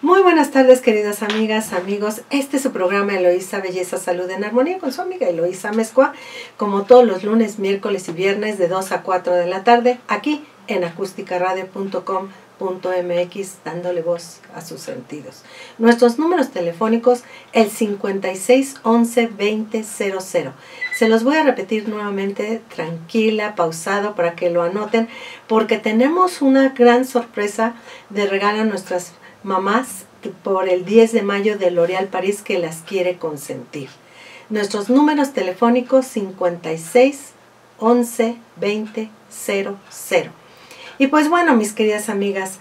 Muy buenas tardes, queridas amigas, amigos. Este es su programa Eloísa Belleza, Salud en Armonía con su amiga Eloísa Mezcua, como todos los lunes, miércoles y viernes de 2 a 4 de la tarde, aquí en acusticaradio.com.mx, dándole voz a sus sentidos. Nuestros números telefónicos, el 56 11 20 00. Se los voy a repetir nuevamente, tranquila, pausado, para que lo anoten, porque tenemos una gran sorpresa de regalo a nuestras mamás por el 10 de mayo de L'Oréal París, que las quiere consentir. Nuestros números telefónicos 56 11 20 00. Y pues bueno, mis queridas amigas,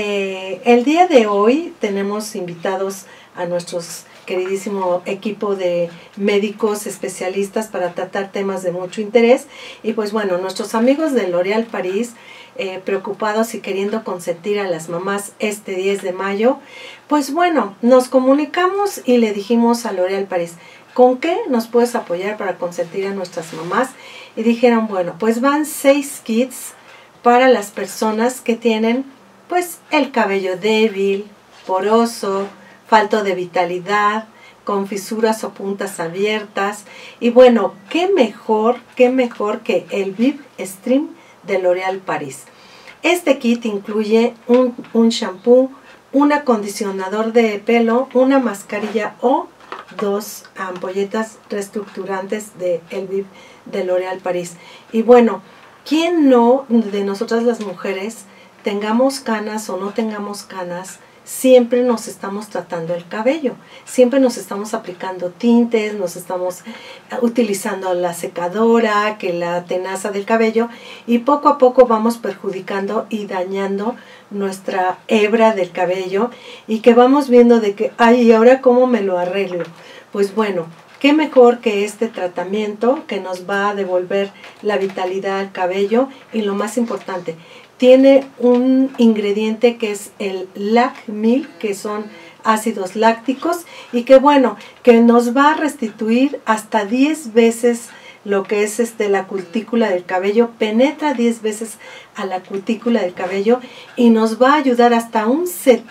el día de hoy tenemos invitados a nuestros queridísimo equipo de médicos especialistas para tratar temas de mucho interés. Y pues bueno, nuestros amigos de L'Oréal París, preocupados y queriendo consentir a las mamás este 10 de mayo, pues bueno, nos comunicamos y le dijimos a L'Oréal París, ¿con qué nos puedes apoyar para consentir a nuestras mamás? Y dijeron, bueno, pues van 6 kits para las personas que tienen pues el cabello débil, poroso, falto de vitalidad, con fisuras o puntas abiertas. Y bueno, qué mejor que el Viv Stream de L'Oréal París. Este kit incluye un shampoo, un acondicionador de pelo, una mascarilla o 2 ampolletas reestructurantes de el Viv de L'Oréal París. Y bueno, ¿quién no de nosotras las mujeres, tengamos canas o no tengamos canas, siempre nos estamos tratando el cabello, siempre nos estamos aplicando tintes, nos estamos utilizando la secadora, que la tenaza del cabello, y poco a poco vamos perjudicando y dañando nuestra hebra del cabello, y que vamos viendo de que, ay, ¿y ahora cómo me lo arreglo? Pues bueno, qué mejor que este tratamiento que nos va a devolver la vitalidad al cabello, y lo más importante, tiene un ingrediente que es el LAC-1000, que son ácidos lácticos, y que bueno, que nos va a restituir hasta 10 veces lo que es la cutícula del cabello, penetra 10 veces a la cutícula del cabello y nos va a ayudar hasta un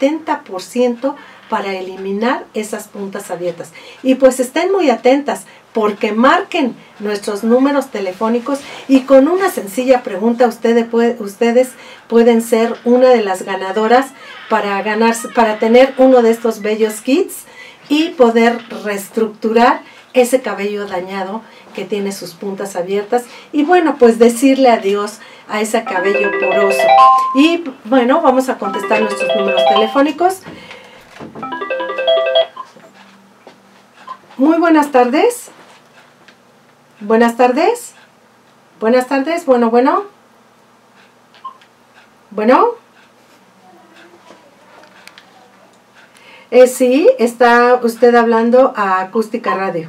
70% para eliminar esas puntas abiertas. Y pues estén muy atentas, porque marquen nuestros números telefónicos y con una sencilla pregunta ustedes pueden ser una de las ganadoras para tener uno de estos bellos kits y poder reestructurar ese cabello dañado que tiene sus puntas abiertas, y bueno, pues decirle adiós a ese cabello poroso. Y bueno, vamos a contestar nuestros números telefónicos. Muy buenas tardes. Buenas tardes. Buenas tardes. Bueno. Sí, está usted hablando a Acústica Radio.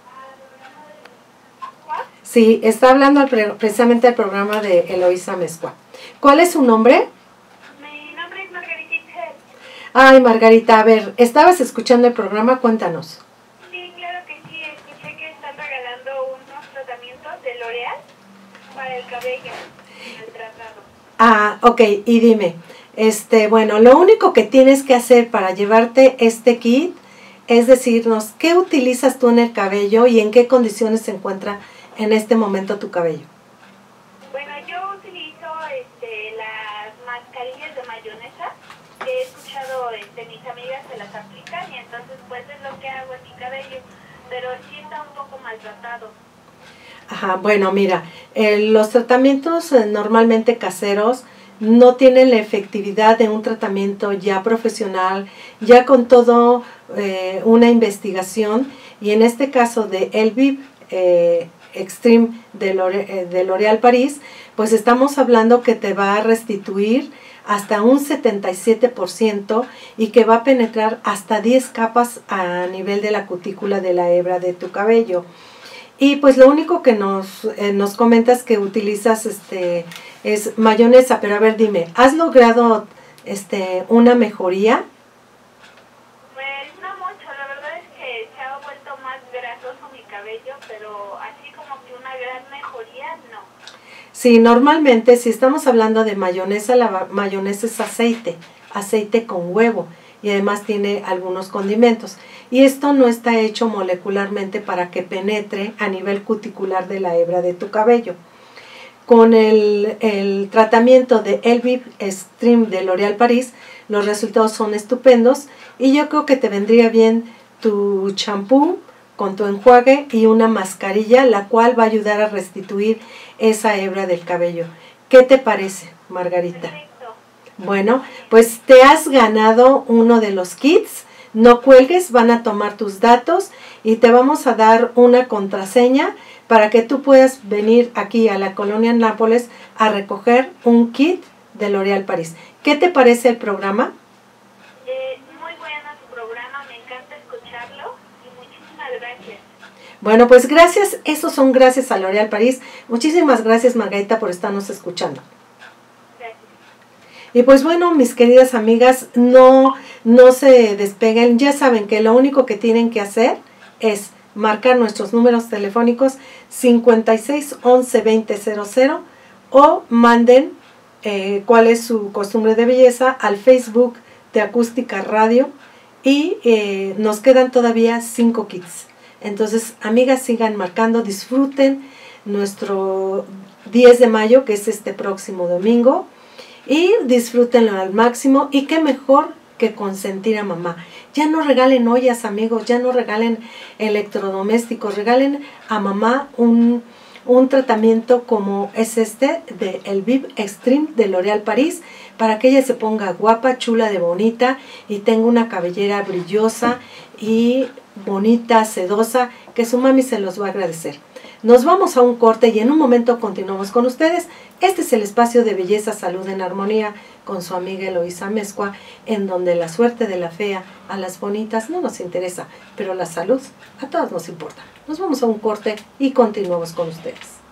Sí, está hablando precisamente al programa de Eloísa Mezcua. ¿Cuál es su nombre? Mi nombre es Margarita Itzel. Ay, Margarita, a ver, ¿estabas escuchando el programa? Cuéntanos. Sí, claro que sí, escuché que están regalando unos tratamientos de L'Oréal para el cabello, el tratado. Ah, ok, y dime, bueno, lo único que tienes que hacer para llevarte este kit es decirnos qué utilizas tú en el cabello y en qué condiciones se encuentra en este momento tu cabello. Bueno, yo utilizo las mascarillas de mayonesa, que he escuchado mis amigas se las aplican, y entonces pues es lo que hago en mi cabello, pero sí está un poco maltratado. Ajá, bueno, mira, los tratamientos normalmente caseros no tienen la efectividad de un tratamiento ya profesional, ya con todo una investigación, y en este caso de el Viv Extreme de L'Oréal París, pues estamos hablando que te va a restituir hasta un 77% y que va a penetrar hasta 10 capas a nivel de la cutícula de la hebra de tu cabello. Y pues lo único que nos comentas que utilizas es mayonesa, pero a ver, dime, ¿has logrado una mejoría? Pues no mucho, la verdad es que se ha vuelto más grasoso mi cabello, pero así como que una gran mejoría, no. Sí, normalmente si estamos hablando de mayonesa, la mayonesa es aceite con huevo. y además tiene algunos condimentos. Y esto no está hecho molecularmente para que penetre a nivel cuticular de la hebra de tu cabello. Con el tratamiento de Elvive Extreme de L'Oréal Paris, los resultados son estupendos y yo creo que te vendría bien tu champú con tu enjuague y una mascarilla, la cual va a ayudar a restituir esa hebra del cabello. ¿Qué te parece, Margarita? Perfecto. Bueno, pues te has ganado uno de los kits. No cuelgues, van a tomar tus datos y te vamos a dar una contraseña para que tú puedas venir aquí a la colonia Nápoles a recoger un kit de L'Oréal Paris. ¿Qué te parece el programa? Muy bueno su programa, me encanta escucharlo y muchísimas gracias. Bueno, pues gracias, esos son gracias a L'Oréal Paris. Muchísimas gracias, Margarita, por estarnos escuchando. Gracias. Y pues bueno, mis queridas amigas, no se despeguen. Ya saben que lo único que tienen que hacer es marcar nuestros números telefónicos 56 11 20 00 o manden cuál es su costumbre de belleza al Facebook de Acústica Radio y nos quedan todavía 5 kits. Entonces, amigas, sigan marcando, disfruten nuestro 10 de mayo, que es este próximo domingo, y disfrútenlo al máximo. Y qué mejor que consentir a mamá. Ya no regalen ollas, amigos, ya no regalen electrodomésticos, regalen a mamá un tratamiento como es este de Elvive Extreme de L'Oréal Paris, para que ella se ponga guapa, chula, de bonita y tenga una cabellera brillosa y bonita, sedosa, que su mami se los va a agradecer. Nos vamos a un corte y en un momento continuamos con ustedes. Este es el espacio de Belleza, Salud en Armonía con su amiga Eloísa Mezcua, en donde la suerte de la fea a las bonitas no nos interesa, pero la salud a todas nos importa. Nos vamos a un corte y continuamos con ustedes.